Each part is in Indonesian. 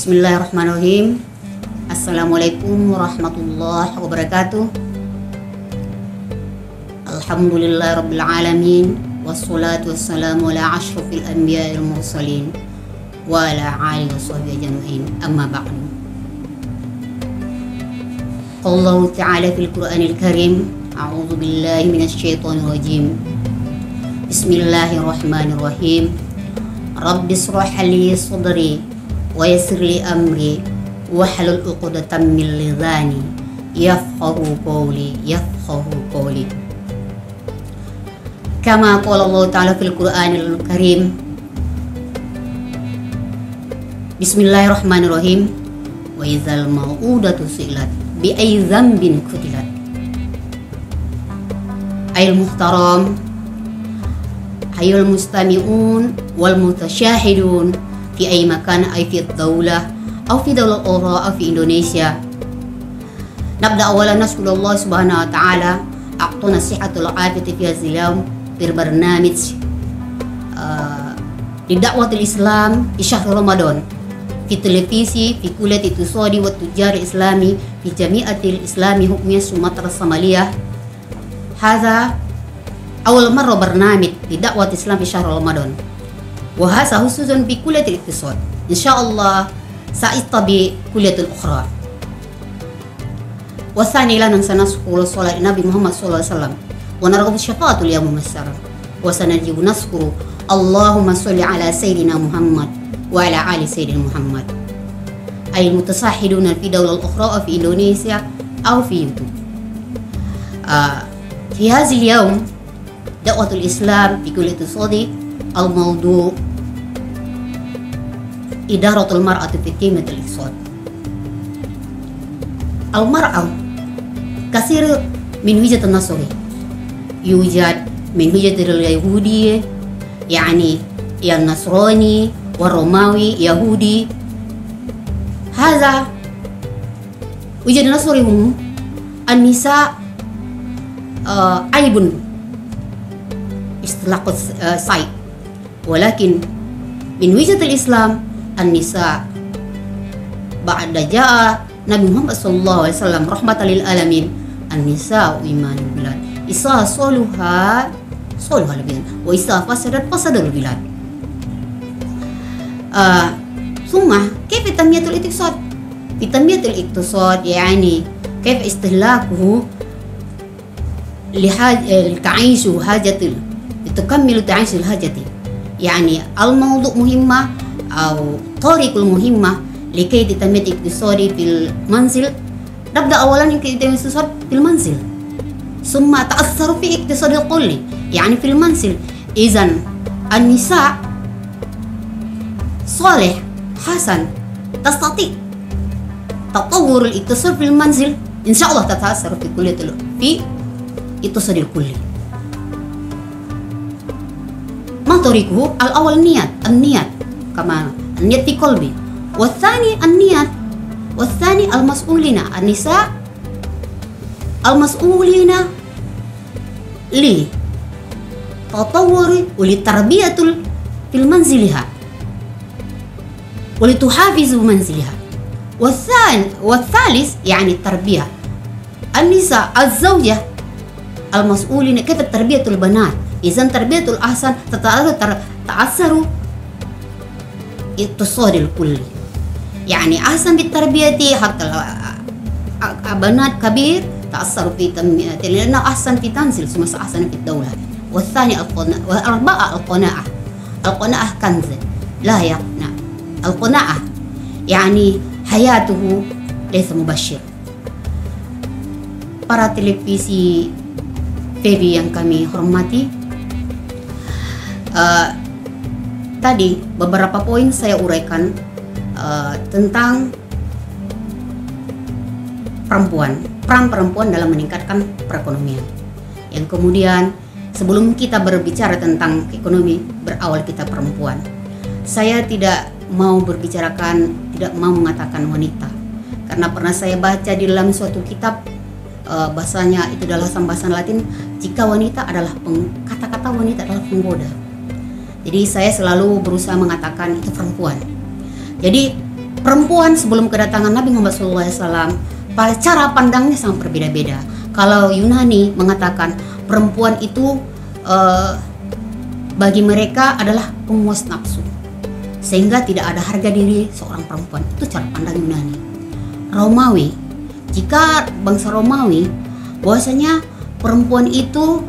Bismillahirrahmanirrahim. Assalamualaikum warahmatullahi wabarakatuh. Alhamdulillahirabbil alamin wassalatu wassalamu ala asyrafil anbiya'il mursalin wa ala alihi washabbihi ajma'in. Amma ba'du. Allah Ta'ala fil Qur'anil Karim, a'udzu billahi minasyaitonir rajim. Bismillahirrahmanirrahim. Rabbis shrah li sadri wa yassir li amri wahlul 'uqdatam min lisani yafqahu qawli. Kama qala Allah Ta'ala fil Qur'anil Karim. Bismillahirrahmanirrahim. Wa idzal mau'udatu su'ilat bi ayyi dzambin qutilat. Ayil muhtaram, ayul mustami'un wal mutasyahidun fi ay makan ay fi daulah atau fi daulah ukhra atau fi Indonesia. Nabda awalan nas'alullah subhanahu wa ta'ala a'tana sihhatul afiyati fi hadzal yawm fil barnamij di dakwatul Islam di syahr Ramadan fi televisi fi kulliyat iqtisadi wa tujar islami fi jami'atil islami hukmiyah Sumatera Samaliyah. Hadza awal marra barnamij di dakwat Islam fi syahr Ramadan. Wahasa khususan di kuliatul iqtisad. Insyaallah sa'itabi kuliatul ukhra. Wasani lana sanazkuru salat Nabi Muhammad sallallahu alaihi wasallam wa narghabu syafaatul yawm masara. Wa sanajibu nazkuru Allahumma sholli ala sayyidina Muhammad wa ala ali sayyidina Muhammad. Ay mutasahhiduna fi dawlal ukhra fi Indonesia aw fi YouTube. Fi hadzal yawm dakwatul Islam fi kuliatul iqtisadi al-mawdu' idaratul mar'ati fi qimatil iqtisad. Al-mar'a kasir min wijhat an-nasri yujad min wijhat al-yahudi yani yang nasrani wa romawi yahudi. Hadza wijhat an-nasri hum an-nisa aibun istilaq sai, walakin min wijhat al-islam an-nisa ba'da ja'a Nabi Muhammad sallallahu alaihi wasallam rahmatan lil alamin. An-nisa imanul bilad isa soluha bilad wa isa fasadul bilad. Summa kayfa tanmiyatul iqtisad? Fi tanmiyatul iqtisad yani kayfa istihlakuhu لتعيش حاجة تكمل تعيش الحاجة يعني الموضوع مهمة أو طريق المهمة لكي تتمت اقتصادي في المنزل. نبدأ أولا كي تتمت اقتصاد في المنزل ثم تأثر في اقتصاد الكلي يعني في المنزل. إذن النساء صالح حسن تستطيع تطور الاقتصاد في المنزل إن شاء الله تتأثر في كلية في اقتصاد الكلي. ما طريقه؟ الأول النيات كما النيات في قلبي، والثاني النيات، والثاني المسؤولين النساء المسؤولين لتطور ولتربية في منزلها ولتحافظ منزلها. والثالث يعني التربية النساء الزوجة المسؤولين كيف تربية البنات. إذن تربية الأحسن تتأثر اقتصاد الكلي يعني أحسن بالتربية حتى بنات كبير تأثر في تنمية لأنه أحسن في تنزل ثم أحسن في الدولة. والثاني والأربعة القناعة كنز لا يقنع. القناعة يعني حياته ليس مبشر. Para televisi TV yang kami hormati, tadi beberapa poin saya uraikan tentang peran perempuan dalam meningkatkan perekonomian. Yang kemudian sebelum kita berbicara tentang ekonomi, berawal kita perempuan. Saya tidak mau mengatakan wanita, karena pernah saya baca di dalam suatu kitab bahasanya itu adalah bahasa Latin, jika wanita adalah kata-kata wanita adalah penggoda. Jadi saya selalu berusaha mengatakan itu perempuan. Jadi Perempuan sebelum kedatangan Nabi Muhammad SAW, cara pandangnya sangat berbeda-beda. Kalau Yunani mengatakan perempuan itu bagi mereka adalah pemuas nafsu, sehingga tidak ada harga diri seorang perempuan. Itu cara pandang Yunani. Romawi, jika bangsa Romawi, bahwasanya perempuan itu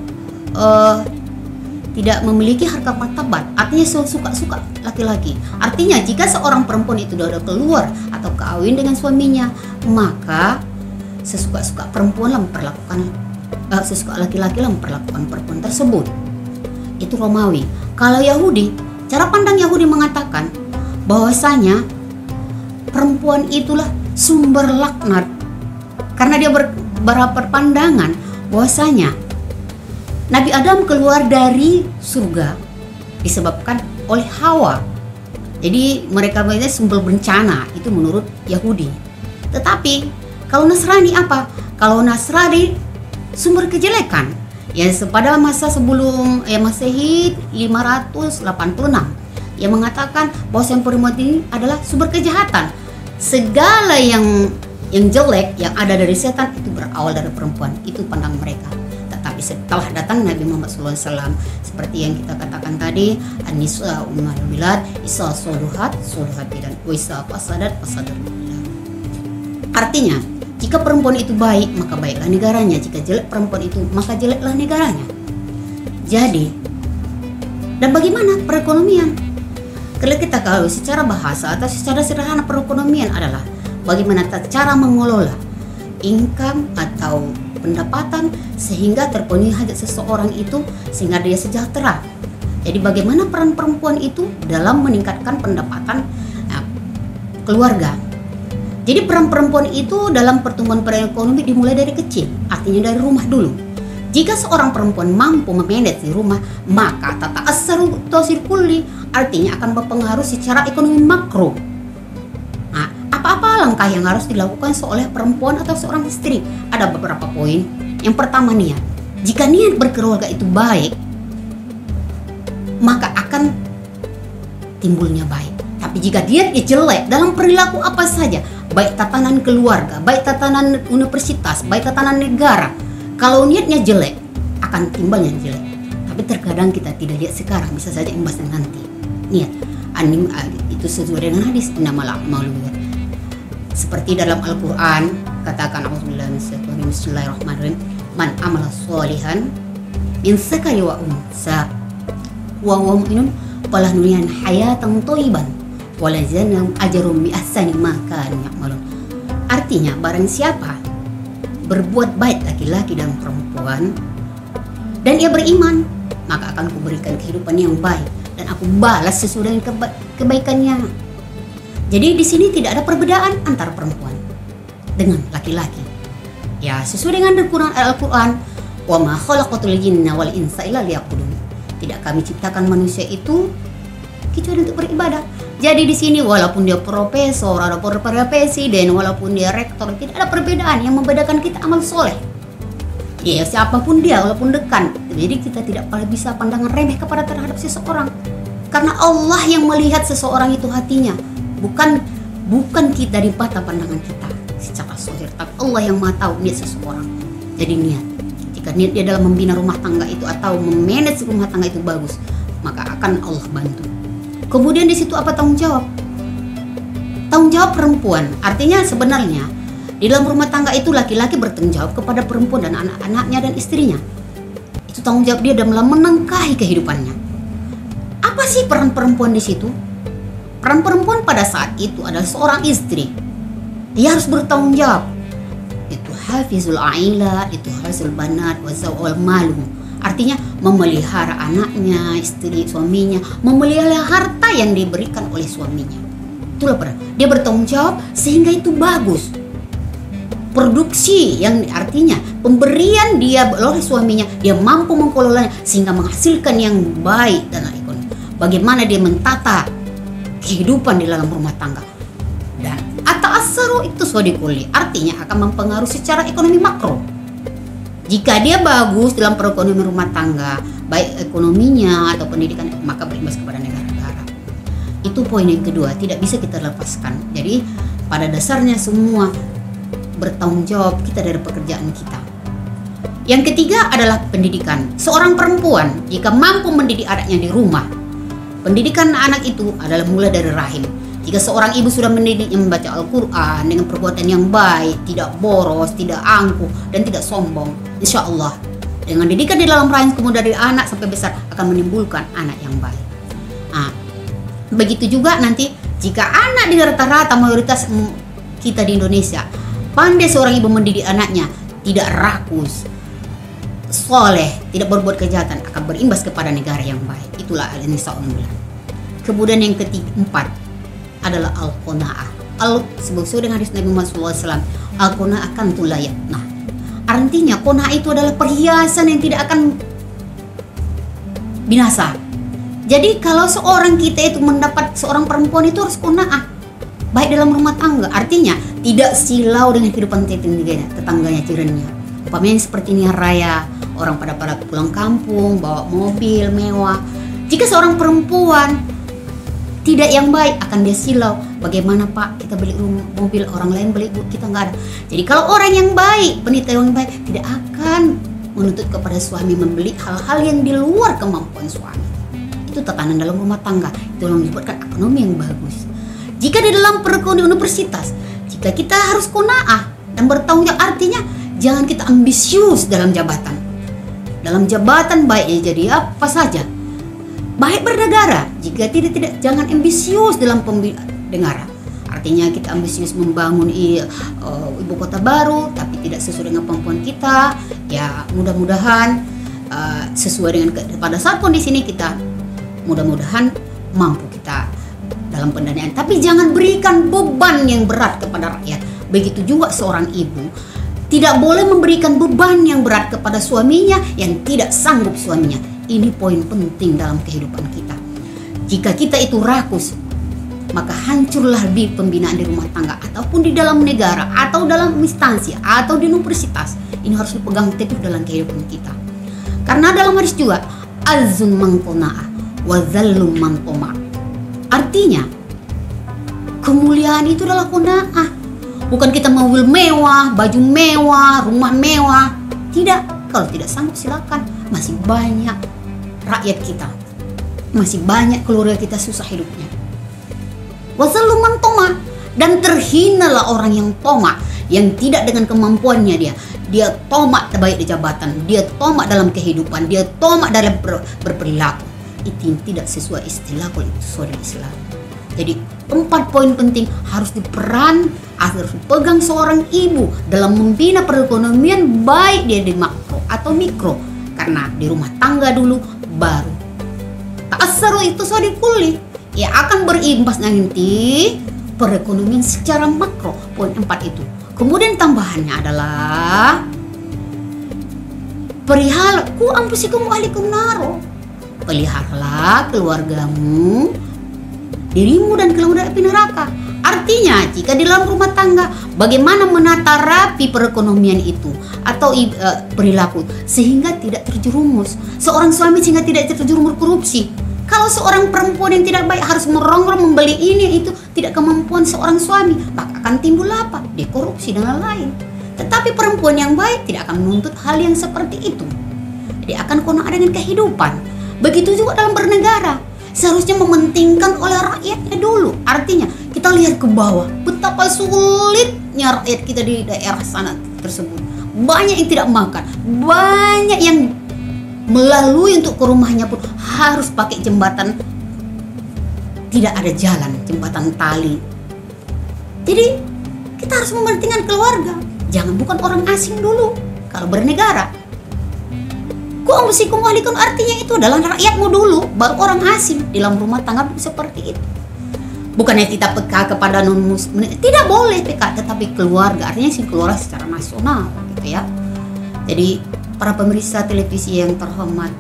tidak memiliki harkat martabat, artinya suka-suka laki-laki. Artinya jika seorang perempuan itu sudah keluar atau kawin dengan suaminya, maka sesuka-suka perempuan lah memperlakukan sesuka laki-laki lah memperlakukan perempuan tersebut. Itu Romawi. Kalau Yahudi, cara pandang Yahudi mengatakan bahwasanya perempuan itulah sumber laknat, karena dia berpandangan bahwasanya Nabi Adam keluar dari surga disebabkan oleh Hawa. Jadi mereka berarti sumber bencana, itu menurut Yahudi. Tetapi kalau Nasrani apa? Kalau Nasrani sumber kejelekan. Ya, pada masa sebelum Masehi 586 yang mengatakan bahwa perempuan ini adalah sumber kejahatan. Segala yang jelek yang ada dari setan itu berawal dari perempuan. Itu pandang mereka. Tapi setelah datang Nabi Muhammad SAW, seperti yang kita katakan tadi, an-nisa ummul bilad, isa soluhat bidan, wa isa fasadat fasadat. Artinya, jika perempuan itu baik, maka baiklah negaranya. Jika jelek perempuan itu, maka jeleklah negaranya. Jadi, dan bagaimana perekonomian? Kalau secara bahasa atau secara sederhana, perekonomian adalah bagaimana cara mengelola income atau pendapatan sehingga terpenuhi hajat seseorang itu, sehingga dia sejahtera. Jadi bagaimana peran perempuan itu dalam meningkatkan pendapatan keluarga. Jadi peran perempuan itu dalam pertumbuhan perekonomian dimulai dari kecil, artinya dari rumah dulu. Jika seorang perempuan mampu memanage di rumah, maka tata asyaru tosir kulli, artinya akan berpengaruh secara ekonomi makro. Apa-apa langkah yang harus dilakukan oleh perempuan atau seorang istri? Ada beberapa poin. Yang pertama, niat. Jika niat berkeluarga itu baik, maka akan timbulnya baik. Tapi jika niatnya jelek dalam perilaku apa saja, baik tatanan keluarga, baik tatanan universitas, baik tatanan negara, kalau niatnya jelek akan timbulnya jelek. Tapi terkadang kita tidak lihat sekarang, bisa saja imbasnya nanti. Niat itu sesuai dengan hadis, innamal a'malu binniyat. Seperti dalam Al-Quran katakan, bismillahirrahmanirrahim, man amala sholihan min zakari wa unsa wa huwa mu'minun falanuhyiyannahu hayatan thayyiban wa lajziyannahum ajrahum bi ahsani ma kanu ya'malun. Artinya, barang siapa berbuat baik laki-laki dan perempuan dan ia beriman, maka akan kuberikan kehidupan yang baik dan aku balas sesuai dengan kebaikannya. Jadi di sini tidak ada perbedaan antara perempuan dengan laki-laki. Ya, sesuai dengan Al-Quran, wa ma khalaqatul jinna wal insa illa liya'budun. Tidak kami ciptakan manusia itu kecuali untuk beribadah. Jadi di sini walaupun dia profesor, ataupun presiden, walaupun dia rektor, tidak ada perbedaan. Yang membedakan kita amal soleh. Ya, siapapun dia, walaupun dekan. Jadi kita tidak bisa pandangan remeh kepada terhadap seseorang. Karena Allah yang melihat seseorang itu hatinya. Bukan kita di mata pandangan kita secara zahir, tapi Allah yang Maha tahu niat seseorang. Jadi niat. Jika niat dia dalam membina rumah tangga itu atau memanage rumah tangga itu bagus, maka akan Allah bantu. Kemudian di situ apa tanggung jawab? Tanggung jawab perempuan. Artinya sebenarnya di dalam rumah tangga itu laki-laki bertanggung jawab kepada perempuan dan anak-anaknya dan istrinya. Itu tanggung jawab dia dalam menengkahi kehidupannya. Apa sih peran perempuan di situ? Peran perempuan pada saat itu adalah seorang istri. Dia harus bertanggung jawab. Itu hafizul aila, itu hafizul banat, wa zawal malu. Artinya memelihara anaknya, istri, suaminya, memelihara harta yang diberikan oleh suaminya. Itulah peran. Dia bertanggung jawab sehingga itu bagus. Produksi yang artinya pemberian dia oleh suaminya, dia mampu mengelolanya sehingga menghasilkan yang baik dan ekonomi. Bagaimana dia mentata kehidupan di dalam rumah tangga. Dan ata'assaru itu sodikuli, artinya akan mempengaruhi secara ekonomi makro. Jika dia bagus dalam perekonomian rumah tangga, baik ekonominya atau pendidikan, maka berimbas kepada negara-negara. Itu poin yang kedua, tidak bisa kita lepaskan. Jadi pada dasarnya semua bertanggung jawab kita dari pekerjaan kita. Yang ketiga adalah pendidikan. Seorang perempuan jika mampu mendidik anaknya di rumah, pendidikan anak itu adalah mulai dari rahim. Jika seorang ibu sudah mendidiknya membaca Al-Quran dengan perbuatan yang baik, tidak boros, tidak angkuh, dan tidak sombong, insya Allah dengan didikan di dalam rahim kemudian dari anak sampai besar akan menimbulkan anak yang baik. Nah, begitu juga nanti jika anak di rata-rata mayoritas kita di Indonesia pandai seorang ibu mendidik anaknya, tidak rakus, soleh, tidak berbuat kejahatan, akan berimbas kepada negara yang baik. Itulah Al-Nisa 9. Kemudian yang keempat adalah al-qanaah. Sesuai dengan hadis Nabi Muhammad SAW, al-qanaah kan tulayat. Nah, artinya qanaah itu adalah perhiasan yang tidak akan binasa. Jadi kalau seorang kita itu mendapat seorang perempuan itu harus qanaah, baik dalam rumah tangga. Artinya tidak silau dengan kehidupan tetangganya, jirannya. Umpamanya seperti ini raya, orang pada pulang kampung bawa mobil mewah. Jika seorang perempuan tidak yang baik, akan dia silau. Bagaimana Pak, kita beli mobil, orang lain beli, kita nggak ada. Jadi kalau orang yang baik, penita yang baik, tidak akan menuntut kepada suami membeli hal-hal yang di luar kemampuan suami. Itu tatanan dalam rumah tangga. Itu yang membuatkan ekonomi yang bagus. Jika di dalam perkuliahan universitas, jika kita harus qanaah dan bertanggung jawab, artinya jangan kita ambisius dalam jabatan. Dalam jabatan baiknya jadi apa saja. Baik bernegara, jika tidak jangan ambisius dalam negara. Artinya kita ambisius membangun ibu kota baru, tapi tidak sesuai dengan kemampuan kita. Ya mudah-mudahan sesuai dengan pada saat kondisi ini kita mudah-mudahan mampu kita dalam pendanaan. Tapi jangan berikan beban yang berat kepada rakyat. Begitu juga seorang ibu tidak boleh memberikan beban yang berat kepada suaminya yang tidak sanggup suaminya. Ini poin penting dalam kehidupan kita. Jika kita itu rakus, maka hancurlah di pembinaan di rumah tangga ataupun di dalam negara atau dalam instansi atau di universitas. Ini harus dipegang teguh dalam kehidupan kita. Karena dalam hadis juga azun man qana'a wa zallum man tama'. Artinya kemuliaan itu adalah qanaah. Bukan kita mobil mewah, baju mewah, rumah mewah. Tidak, kalau tidak sanggup silakan. Masih banyak rakyat kita, masih banyak keluarga kita susah hidupnya. Wazaluman toma, dan terhinalah orang yang toma, yang tidak dengan kemampuannya dia tomak terbaik di jabatan, dia tomak dalam kehidupan, dia tomak dalam berperilaku. Itu tidak sesuai istilah kalau itu sesuai Islam. Jadi 4 poin penting harus harus dipegang seorang ibu dalam membina perekonomian, baik dia di makro atau mikro. Karena di rumah tangga dulu baru ta'assaru itu sorry kulli, ya akan berimbas nanti perekonomian secara makro. Poin 4 itu. Kemudian tambahannya adalah perihal ku anfusikum wa ahlikum naro. Peliharalah keluargamu, dirimu dan keluarga api neraka. Artinya jika di dalam rumah tangga bagaimana menata rapi perekonomian itu atau perilaku sehingga tidak terjerumus seorang suami, sehingga tidak terjerumus korupsi. Kalau seorang perempuan yang tidak baik harus merongrong membeli ini itu tidak kemampuan seorang suami, maka akan timbul apa? Dekorupsi dan lain-lain. Tetapi perempuan yang baik tidak akan menuntut hal yang seperti itu. Dia akan qanaah dengan kehidupan. Begitu juga dalam bernegara. Seharusnya mementingkan oleh rakyatnya dulu. Artinya kita lihat ke bawah, betapa sulitnya rakyat kita di daerah sana tersebut. Banyak yang tidak makan, banyak yang melalui untuk ke rumahnya pun harus pakai jembatan, tidak ada jalan, jembatan tali. Jadi kita harus mementingkan keluarga. Jangan bukan orang asing dulu kalau bernegara. Ku anfusikum wa ahlikum, artinya itu adalah rakyatmu dulu, baru orang asing. Di dalam rumah tangga seperti itu. Bukannya kita peka kepada non-muslim, tidak boleh peka, tetapi keluarga, artinya sih keluarga secara nasional gitu ya. Jadi para pemirsa televisi yang terhormat,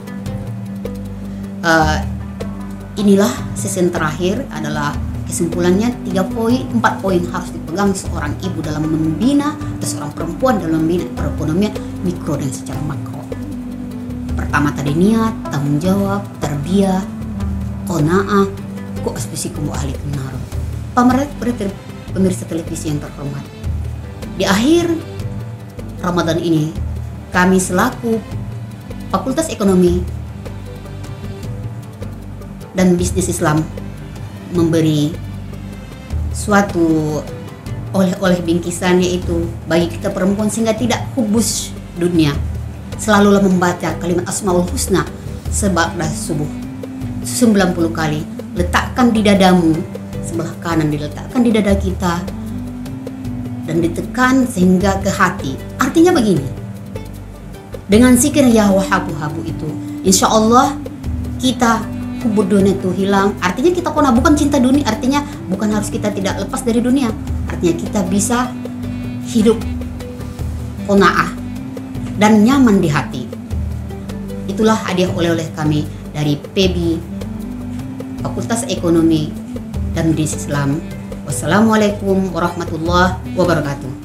inilah season terakhir adalah kesimpulannya 4 poin harus dipegang seorang ibu dalam membina atau seorang perempuan dalam membina perekonomian mikro dan secara makro. Pertama tadi niat, tanggung jawab, tarbiyah, qanaah, Kok aspesikum ahli kenar. Pemirsa televisi yang terhormat, di akhir Ramadan ini kami selaku Fakultas Ekonomi dan Bisnis Islam memberi suatu oleh-oleh bingkisan, yaitu bagi kita perempuan sehingga tidak hubus dunia. Selalulah membaca kalimat Asmaul Husna seba'da subuh 90 kali. Letakkan di dadamu, sebelah kanan diletakkan di dada kita dan ditekan sehingga ke hati. Artinya begini, dengan zikir ya wahabu itu, insya Allah kita hubud dunia itu hilang. Artinya kita kona bukan cinta dunia, artinya bukan harus kita tidak lepas dari dunia, artinya kita bisa hidup qanaah dan nyaman di hati. Itulah hadiah oleh-oleh kami dari PEBI Fakultas Ekonomi dan Bisnis Islam. Wassalamualaikum warahmatullahi wabarakatuh.